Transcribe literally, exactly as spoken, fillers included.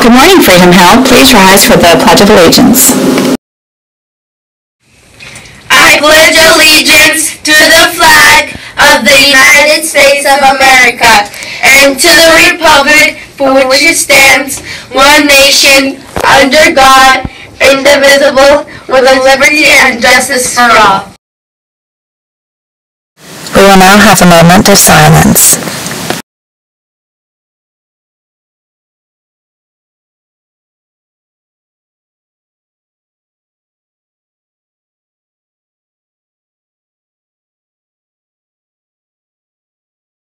Good morning, Freedom Hill. Please rise for the Pledge of Allegiance. I pledge allegiance to the flag of the United States of America and to the republic for which it stands, one nation, under God, indivisible, with liberty and justice for all. We will now have a moment of silence.